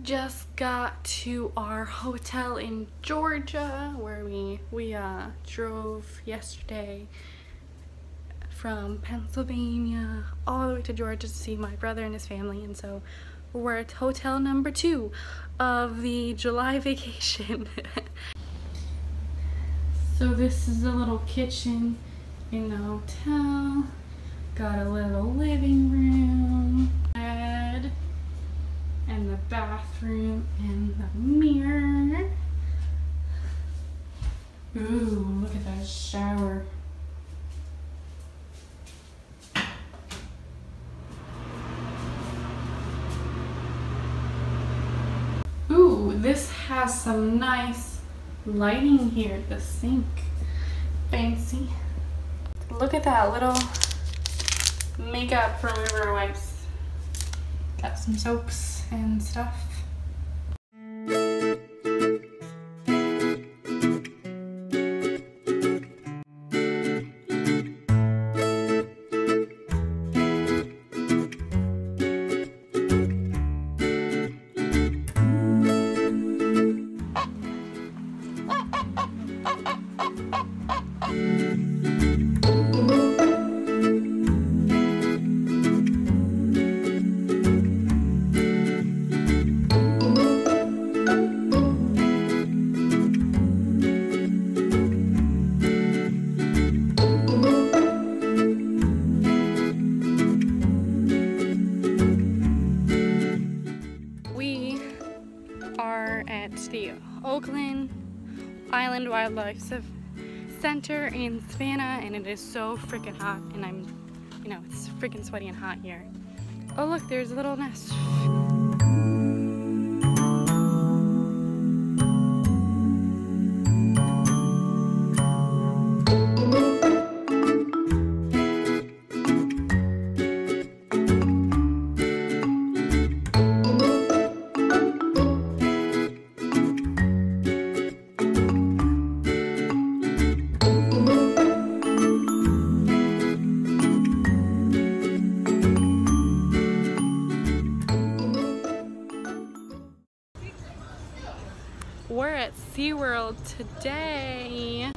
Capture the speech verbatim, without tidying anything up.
just got to our hotel in Georgia where we we uh drove yesterday from Pennsylvania all the way to Georgia to see my brother and his family, and so we're at hotel number two of the July vacation. So this is a little kitchen in the hotel. Got a little living room, bed, and the bathroom and the mirror. Ooh, look at that shower. Ooh, this has some nice lighting here at the sink. Fancy. Look at that little makeup remover wipes. Got some soaps and stuff. At the Oakland Island Wildlife Center in Savannah, and it is so freaking hot, and I'm, you know, it's freaking sweaty and hot here. Oh look, there's a little nest. We're at SeaWorld today.